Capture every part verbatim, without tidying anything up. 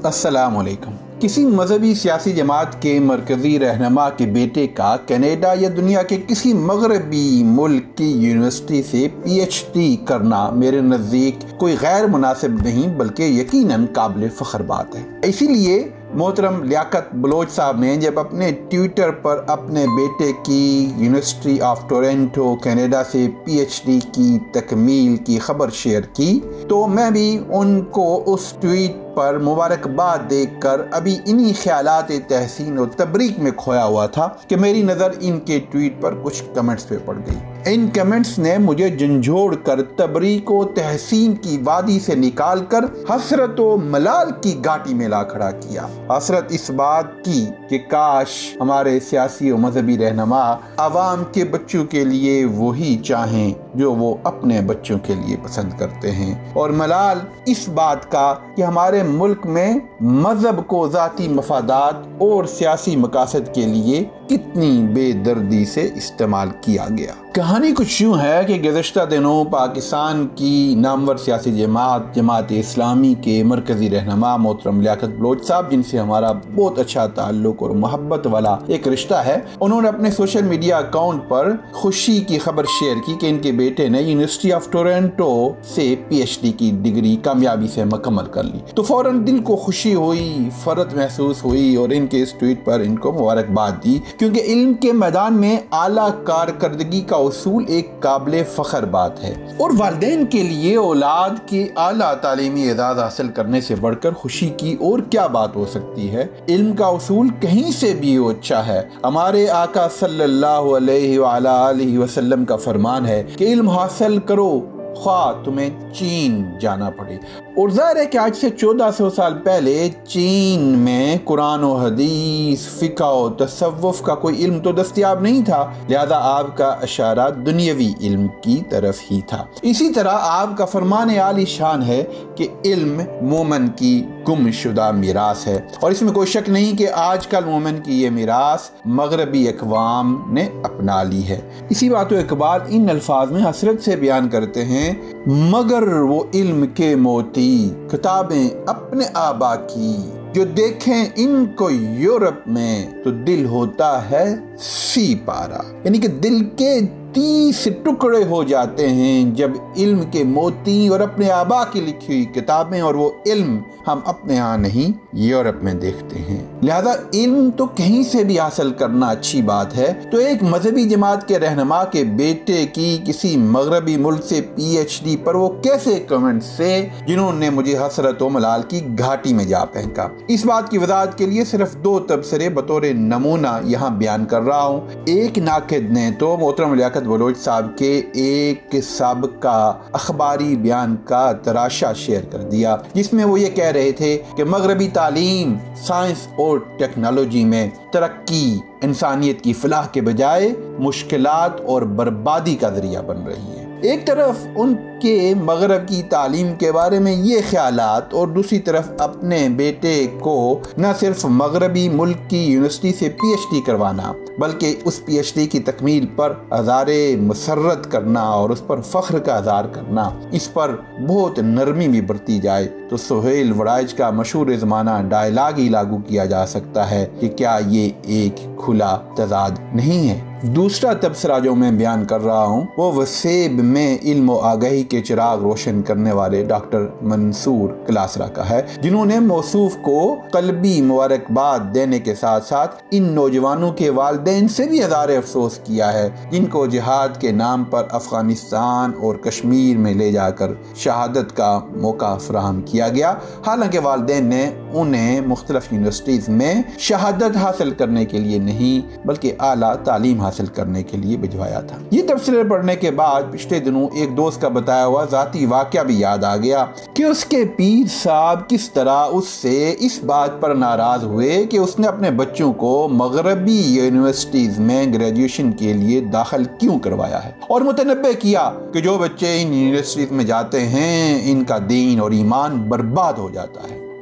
अस्सलाम वालेकुम। किसी मजहबी सियासी जमात के मरकजी रहनुमा के बेटे का कनाडा या दुनिया के किसी मगरबी मुल्क की यूनिवर्सिटी से पी एच डी करना मेरे नज़दीक कोई गैर मुनासिब नहीं बल्कि यकीनन काबिल फ़ख्र बात है। इसीलिए मोहतरम लियाकत बलोच साहब ने जब अपने ट्विटर पर अपने बेटे की यूनिवर्सिटी ऑफ टोरंटो कनाडा से पी एच डी की तकमील की खबर शेयर की तो मैं भी उनको उस ट्वीट पर मुबारकबाद देखकर अभी इन्हीं ख्यालात तहसीन और तबरीक में खोया हुआ था कि मेरी नज़र इनके ट्वीट पर कुछ कमेंट्स पे पड़ गई। इन कमेंट्स ने मुझे झंझोड़ कर तबरीक व तहसीन की वादी से निकाल कर हसरत व मलाल की घाटी में ला खड़ा किया। हसरत इस बात की कि काश हमारे सियासी और मजहबी रहनुमा आवाम के बच्चों के लिए वही चाहें जो वो अपने बच्चों के लिए पसंद करते हैं, और मलाल इस बात का कि हमारे मुल्क में मजहब को ज़ाती मफादात और सियासी मकासद के लिए कितनी बेदर्दी से इस्तेमाल किया गया। कहानी कुछ यूँ है कि गुज़श्ता दिनों पाकिस्तान की नामवर सियासी जमात जमात इस्लामी के मरकजी रहनुमा मोहतरम लियाकत बलोच साहब, जिनसे हमारा बहुत अच्छा ताल्लुक और मोहब्बत वाला एक रिश्ता है, उन्होंने अपने सोशल मीडिया अकाउंट पर खुशी की खबर शेयर की कि इनके बेटे ने यूनिवर्सिटी ऑफ टोरंटो से पी एच डी की डिग्री कामयाबी से मुकम्मल कर ली। तो फौरन दिल को खुशी हुई, फरत महसूस हुई और इनके इस ट्वीट पर इनको मुबारकबाद दी, क्योंकि इल्म के मैदान में आला कारकर्दगी का उसूल एक काबिल फ़ख्र बात है, और वालिदैन के लिए औलाद के आला तालीमी एजाज़ हासिल करने से बढ़कर खुशी की और क्या बात हो सकती है। इल्म का उसूल कहीं से भी अच्छा है। हमारे आका सल्लल्लाहु अलैहि वसल्लम का फरमान है कि इल्म हासिल करो ख्वाह तुम्हें चीन जाना पड़े। और ज़ाहिर है कि आज से चौदह सौ साल पहले चीन में कुरान और हदीस, फ़िक़्ह और तसव्वुफ़ का कोई इल्म तो दस्तयाब नहीं था, लिहाजा आपका इशारा दुनियावी इल्म की तरफ ही था। इसी तरह आपका फरमान आली शान है कि इल्म मोमन की गुमशुदा मीरास है, और इसमें कोई शक नहीं कि आजकल मोमन की ये मीरास मगरबी अक़वाम ने अपना ली है। इसी बात को इकबाल इन अल्फाज में हसरत से बयान करते हैं, मगर वो इल्म के मोती किताबें अपने आबा की, जो देखें इनको यूरोप में तो दिल होता है सी पारा। यानी कि दिल के तीस टुकड़े हो जाते हैं जब इल्म के मोती और अपने आबा की लिखी हुई किताबें और वो इल्म हम अपने यहाँ नहीं यूरोप में देखते हैं। लिहाजा इल्म तो कहीं से भी हासिल करना अच्छी बात है। तो एक मजहबी जमात के रहनुमा के बेटे की किसी मगरबी मुल्क से पी एच डी पर वो कैसे कमेंट से जिन्होंने मुझे हसरत व मलाल की घाटी में जा फेंका। इस बात की वजाहत के लिए सिर्फ दो तबसरे बतौर नमूना यहाँ बयान कर रहा हूँ। एक नाकिद ने तो मोहतरम लियाकत बलोच साहब के एक साबिका अखबारी बयान का तराशा शेयर कर दिया, जिसमें वो ये कह रहे थे कि मगरबी तालीम, साइंस और टेक्नोलॉजी में तरक्की इंसानियत की फलाह के बजाय मुश्किलात और बर्बादी का जरिया बन रही है। एक तरफ उनके मगरब की तालीम के बारे में ये ख्यालात और दूसरी तरफ अपने बेटे को न सिर्फ मगरबी मुल्क की यूनिवर्सिटी से पी एच डी करवाना बल्कि उस पी एच डी की तकमील पर अज़ारे मसरत करना और उस पर फ़ख्र का इज़हार करना, इस पर बहुत नरमी भी बरती जाए तो सुहेल वड़ाइज का मशहूर ज़माना डायलॉग ही लागू किया जा सकता है कि क्या ये एक खुला तज़ाद नहीं है। दूसरा तबसरा जो मैं बयान कर रहा हूँ वो वसेब में इल्म व आगाही के चिराग रोशन करने वाले डॉक्टर मंसूर क्लासरा का है, जिन्होंने मौसूफ को कल्बी मुबारकबाद देने के साथ साथ इन नौजवानों के वालिदैन से भी इज़हार अफसोस किया है जिनको जिहाद के नाम पर अफगानिस्तान और कश्मीर में ले जाकर शहादत का मौका फराहम किया गया। हालांकि वालिदैन ने उन्हें मुख्तलिफ यूनिवर्सिटीज़ में शहादत हासिल करने के लिए नहीं बल्कि आला तालीम हासिल करने के लिए भिजवाया था। ये तफसीरें पढ़ने के बाद पिछले दिनों एक दोस्त का बताया हुआ जाती वाकया भी याद आ गया कि उसके पीर साहब किस तरह उससे इस बात पर नाराज हुए कि उसने अपने बच्चों को मगरबी यूनिवर्सिटीज में ग्रेजुएशन के लिए दाखिल क्यों करवाया है, और मुतनब्बे किया कि जो बच्चे इन यूनिवर्सिटीज में जाते हैं इनका दीन और ईमान बर्बाद हो जाता है।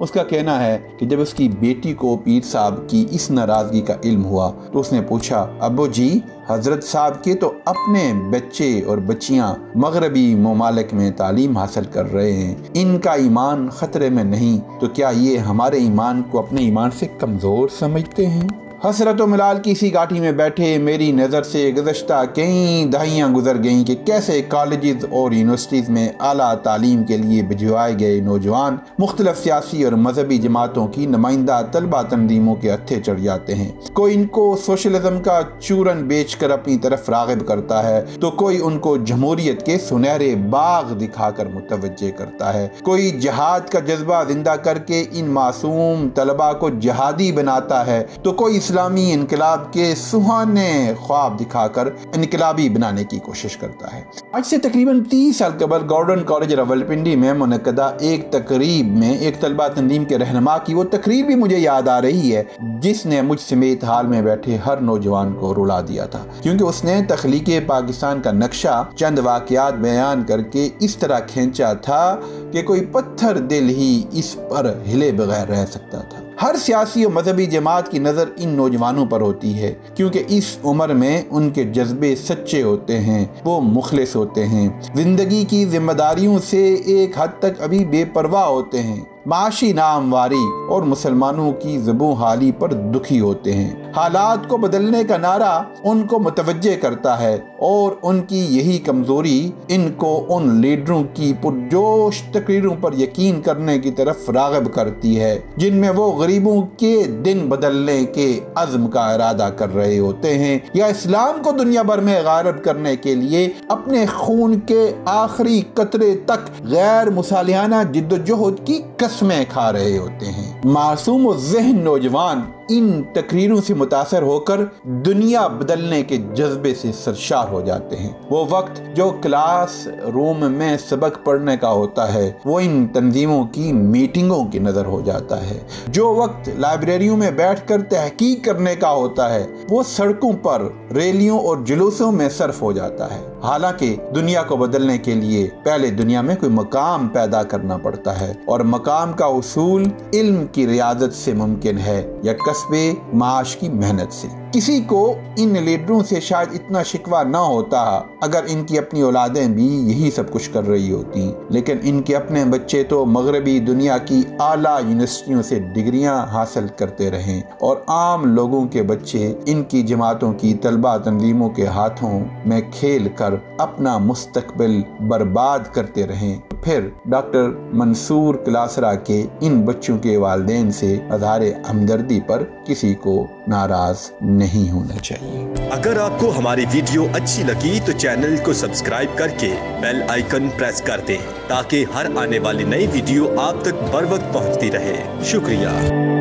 اس کا کہنا ہے کہ جب اس کی بیٹی کو پیر صاحب کی اس ناراضگی کا علم ہوا تو اس نے پوچھا، ابو جی حضرت صاحب کے تو اپنے بچے اور بچیاں مغربی ممالک میں تعلیم حاصل کر رہے ہیں، ان کا ایمان خطرے میں نہیں، تو کیا یہ ہمارے ایمان کو اپنے ایمان سے کمزور سمجھتے ہیں؟ حسرت و ملال کی اسی گھاٹی میں بیٹھے میری نظر سے گزشتہ کئی دہائیاں گزر گئیں کہ کیسے کالجز اور یونیورسٹیز میں اعلیٰ تعلیم کے لیے بھجوائے گئے نوجوان مختلف سیاسی اور مذہبی جماعتوں کی نمائندہ طلبہ تنظیموں کے ہتھے چڑھ جاتے ہیں۔ کوئی ان کو سوشلزم کا چورن بیچ کر اپنی طرف راغب کرتا ہے تو کوئی ان کو جمہوریت کے سنہرے باغ دکھا کر متوجہ کرتا ہے، کوئی جہاد کا جذبہ زندہ کر کے ان معصوم طلبہ کو جہادی بناتا ہے تو کوئی اسلامی انقلاب کے سہانے خواب دکھا کر انقلابی بنانے کی کوشش کرتا ہے۔ آج سے تقریباً تیس سال قبل گورڈن کالج راولپنڈی میں منعقدہ ایک تقریب میں ایک طلبہ تنظیم کے رہنما کی وہ تقریر بھی مجھے یاد آ رہی ہے جس نے مجھ سمیت حال میں بیٹھے ہر نوجوان کو رلا دیا تھا، کیونکہ اس نے تخلیق پاکستان کا نقشہ چند واقعات بیان کر کے اس طرح کھینچا تھا کہ کوئی پتھر دل ہی اس پر ہلے بغیر رہ سکتا تھا۔ ہر سیاسی و مذہبی جماعت کی نظر ان نوجوانوں پر ہوتی ہے کیونکہ اس عمر میں ان کے جذبے سچے ہوتے ہیں، وہ مخلص ہوتے ہیں، زندگی کی ذمہ داریوں سے ایک حد تک ابھی بے پرواہ ہوتے ہیں، معاشی نامواری اور مسلمانوں کی زبوں حالی پر دکھی ہوتے ہیں۔ حالات کو بدلنے کا نعرہ ان کو متوجہ کرتا ہے اور ان کی یہی کمزوری ان کو ان لیڈروں کی پرجوش تقریروں پر یقین کرنے کی طرف راغب کرتی ہے جن میں وہ غریبوں کے دن بدلنے کے عزم کا ارادہ کر رہے ہوتے ہیں یا اسلام کو دنیا بھر میں غالب کرنے کے لیے اپنے خون کے آخری قطرے تک غیر مصالحانہ جد و جہد کی قسمیں کھا رہے ہوتے ہیں۔ معصوم و ذہن نوجوان ان تقریروں سے متاثر ہو کر دنیا بدلنے کے جذبے سے سرشار ہو جاتے ہیں۔ وہ وقت جو کلاس روم میں سبق پڑھنے کا ہوتا ہے وہ ان تنظیموں کی میٹنگوں کی نظر ہو جاتا ہے، جو وقت لائبریریوں میں بیٹھ کر تحقیق کرنے کا ہوتا ہے وہ سڑکوں پر ریلیوں اور جلوسوں میں صرف ہو جاتا ہے۔ حالانکہ دنیا کو بدلنے کے لیے پہلے دنیا میں کوئی مقام پیدا کرنا پڑتا ہے اور مقام کا حصول علم کی ریاضت سے ممکن ہے یا کسبِ معاش کی محنت سے۔ کسی کو ان لیڈروں سے شاید اتنا شکوہ نہ ہوتا اگر ان کی اپنی اولادیں بھی یہی سب کچھ کر رہی ہوتی، لیکن ان کے اپنے بچے تو مغربی دنیا کی اعلیٰ یونیورسٹیوں سے ڈگریاں حاصل کرتے رہیں اور عام لوگوں کے بچے ان کی جماعتوں کی طلبہ تنظیموں کے ہاتھوں میں کھیل کر اپنا مستقبل برباد کرتے رہیں۔ پھر ڈاکٹر منصور کلاسرا کے ان بچوں کے والدین سے اظہار ہمدردی پر کسی کو ناراض نہیں ہونا چاہیے۔ اگر آپ کو ہماری ویڈیو اچھی لگی تو چینل کو سبسکرائب کر کے بیل آئیکن پریس کر دیں تاکہ ہر آنے والی نئی ویڈیو آپ تک بر وقت پہنچتی رہے۔ شکریہ۔